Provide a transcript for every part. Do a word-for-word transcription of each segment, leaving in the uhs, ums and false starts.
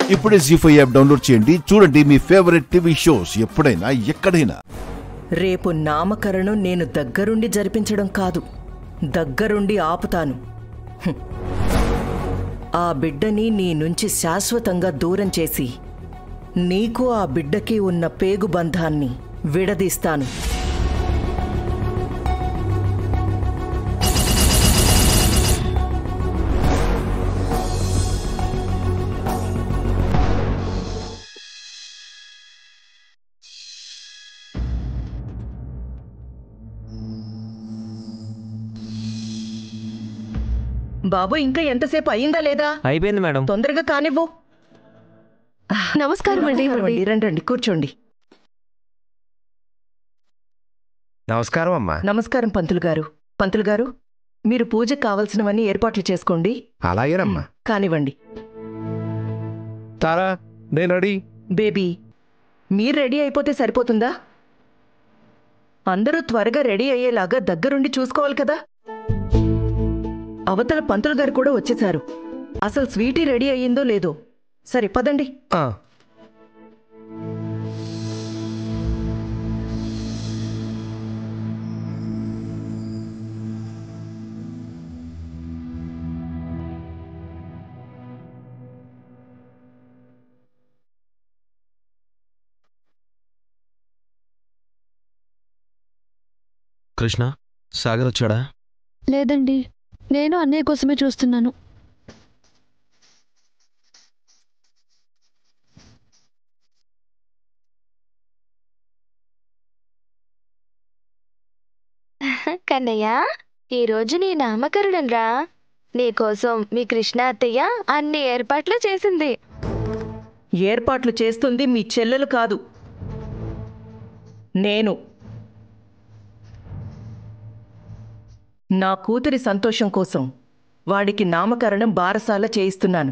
ఇప్పుడే G five app download చేయండి, చూడండి మీ ఫేవరెట్ టీవీ షోస్ ఎప్పుడైనా ఎక్కడైనా. రేపు నామకరణం నేను దగ్గరుండి జరిపించడం కాదు, దగ్గరుండి ఆపుతాను. ఆ బిడ్డని నీ నుంచి శాశ్వతంగా దూరం చేసి నీకు ఆ బిడ్డకి ఉన్న పేగుబంధాన్ని విడదీస్తాను. బాబు, ఇంకా ఎంతసేపు అయిందా లేదా? అయిపోయింది మేడం. తొందరగా కానివ్వు. నమస్కారం అండి. రండి రండి, కూర్చోండి. నమస్కారం అమ్మా. నమస్కారం పంతులు గారు. పంతులు గారు, మీరు పూజకు కావలసినవన్నీ ఏర్పాట్లు చేసుకోండి. అలాగేనమ్మా. కానివ్వండి. తారా, నేను రెడీ. బేబీ, మీరు రెడీ అయిపోతే సరిపోతుందా? అందరూ త్వరగా రెడీ అయ్యేలాగా దగ్గరుండి చూసుకోవాలి కదా. అవతల పంతులు గారు కూడా వచ్చేశారు. అసలు స్వీటీ రెడీ అయ్యిందో లేదో. సరే పదండి. కృష్ణ, సాగర్ వచ్చాడా? లేదండి, నేను అన్నయ్య కోసమే చూస్తున్నాను. కన్నయ్య, ఈరోజు నీ నామకరణం రా. నీకోసం మీ కృష్ణ అత్తయ్య అన్ని ఏర్పాట్లు చేసింది. ఏర్పాట్లు చేస్తుంది మీ చెల్లెలు కాదు, నేను. నా కూతురి సంతోషం కోసం వాడికి నామకరణం బారసాల చేయిస్తున్నాను.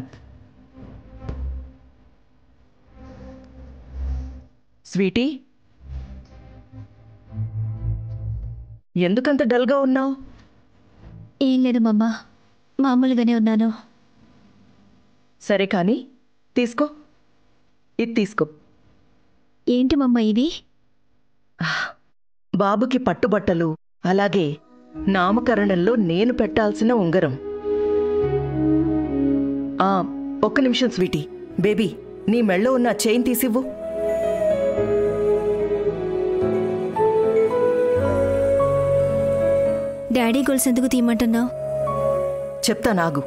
స్వీటీ, ఎందుకంత డల్గా ఉన్నావు? ఏం లేదు మమ్మ, మామూలుగానే ఉన్నాను. సరే కానీ తీసుకో, ఇది తీసుకో. ఏంటి మమ్మ ఇది? బాబుకి పట్టుబట్టలు, అలాగే నామకరణంలో నేను పెట్టాల్సిన ఉంగరం. ఆ ఒక్క నిమిషం స్వీటీ. బేబీ, నీ మెళ్ళో ఉన్న చైన్ తీసివ్వు. డాడీ గొలుసు ఎందుకు తీయమంటున్నావు? చెప్తా నాగు.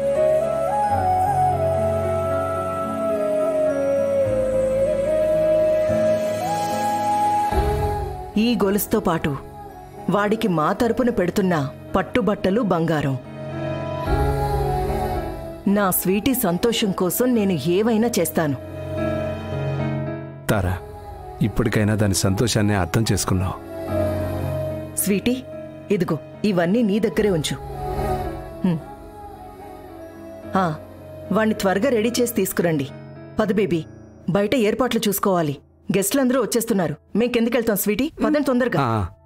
ఈ గొలుసుతో పాటు వాడికి మా తరపున పెడుతున్న పట్టుబట్టలు బంగారం. నా స్వీటీ సంతోషం కోసం నేను ఏవైనా చేస్తాను. తారా, ఇప్పటికైనా దాని సంతోషాన్ని అర్థం చేసుకున్నావు. స్వీటీ, ఇదిగో ఇవన్నీ నీ దగ్గరే ఉంచు. వాణ్ణి త్వరగా రెడీ చేసి తీసుకురండి. పద బేబీ, బయట ఏర్పాట్లు చూసుకోవాలి. గెస్టులందరూ వచ్చేస్తున్నారు. మేం కిందకెళ్తాం స్వీటీ, పదండి తొందరగా.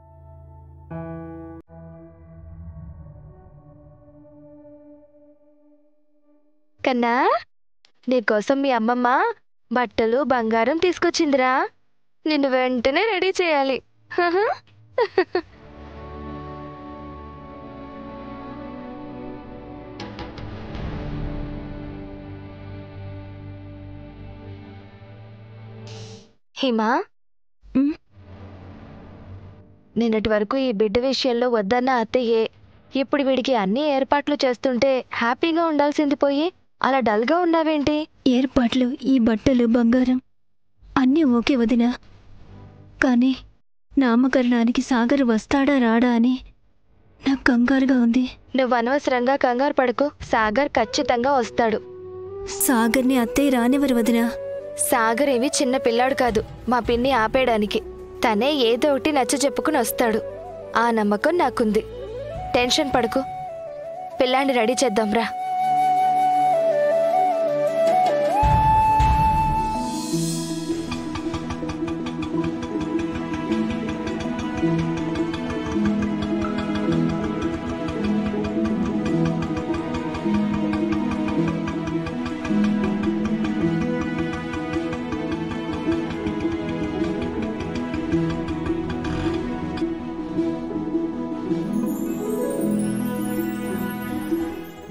కన్నా, నీకోసం మీ అమ్మమ్మ బట్టలు బంగారం తీసుకొచ్చిందిరా. నిన్ను వెంటనే రెడీ చేయాలి. హిమా, నిన్నటి వరకు ఈ బిడ్డ విషయంలో వద్దన్న అత్తయ్యే ఇప్పుడు వీడికి అన్ని ఏర్పాట్లు చేస్తుంటే హ్యాపీగా ఉండాల్సింది పోయి అలా డల్గా ఉన్నావేంటి? ఏర్పాట్లు, ఈ బట్టలు, బంగారం అన్నీ ఓకే వదినా, కానీ నామకరణానికి సాగర్ వస్తాడా రాడా అని నాకు కంగారుగా ఉంది. నువ్వు అనవసరంగా కంగారు పడకు. సాగర్ ఖచ్చితంగా వస్తాడు. సాగర్ని అత్తయ్య రానివ్వరు వదినా. సాగర్ ఏమి చిన్న పిల్లాడు కాదు మా పిన్ని ఆపేయడానికి. తనే ఏదో ఒకటి నచ్చ చెప్పుకుని వస్తాడు. ఆ నమ్మకం నాకుంది. టెన్షన్ పడకు. పిల్లాన్ని రెడీ చేద్దాంరా.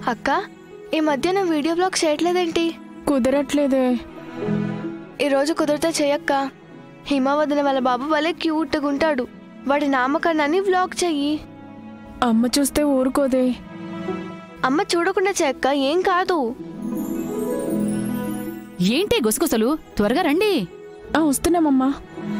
అక్క, ఈ మధ్య నా వీడియో బ్లాగ్ చేయట్లేదేంటి? కుదరట్లేదే. ఈరోజు కుదిరితే చెయ్యక్క. హిమవదన వాళ్ళ బాబు భలే క్యూట్గా ఉంటాడు. వాడి నామకరణాన్ని వ్లాగ్ చెయ్యి. అమ్మ చూస్తే ఊరుకోదే. అమ్మ చూడకుండా చెక్క, ఏం కాదు. ఏంటి గుసగుసలు? త్వరగా రండి. ఆ వస్తున్నామమ్మా.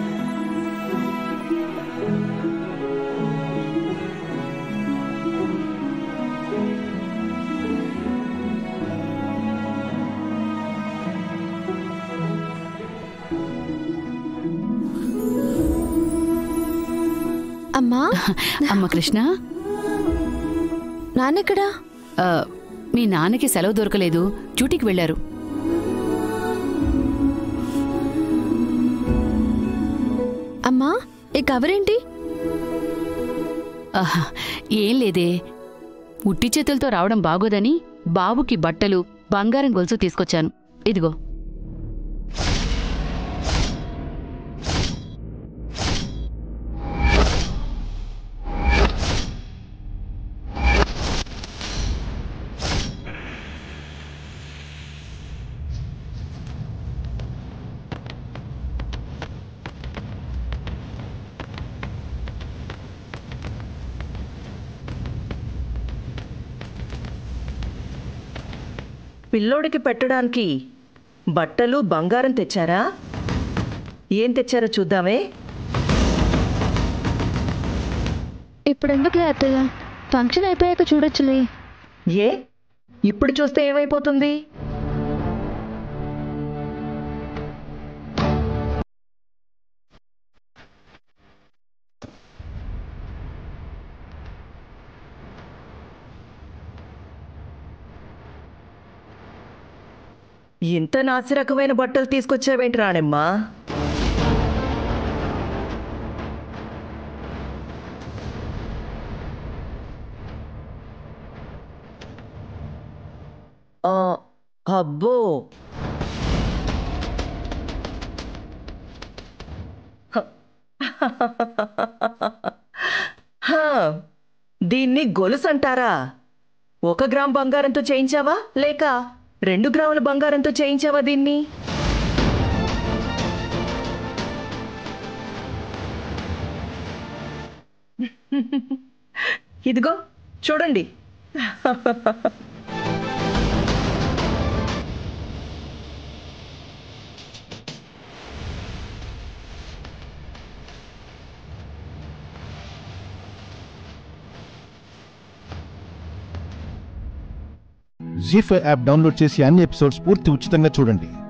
అమ్మా. అమ్మ కృష్ణ, నాన్నెక్కడా? మీ నాన్నకి సెలవు దొరకలేదు, డ్యూటీకి వెళ్ళారు. అమ్మా, ఈ కవరేంటి? ఏం లేదే, ఉట్టి చేతులతో రావడం బాగోదని బాబుకి బట్టలు, బంగారం గొలుసు తీసుకొచ్చాను. ఇదిగో. పిల్లోడికి పెట్టడానికి బట్టలు బంగారం తెచ్చారా? ఏం తెచ్చారో చూద్దామే. ఇప్పుడెందుకులే అత్తయ్య, ఫంక్షన్ అయిపోయాక చూడొచ్చులే. ఏ ఇప్పుడు చూస్తే ఏమైపోతుంది? ఇంత నాసిరకమైన బట్టలు తీసుకొచ్చావేంటి రాణెమ్మా? అబ్బో, దీన్ని గొలుసు అంటారా? ఒక గ్రామ్ బంగారంతో చేయించావా లేక రెండు గ్రాముల బంగారంతో చేయించావా దీన్ని? ఇదిగో చూడండి. జీ ఫైవ్ యాప్ డౌన్లోడ్ చేసి అన్ని ఎపిసోడ్స్ పూర్తి ఉచితంగా చూడండి.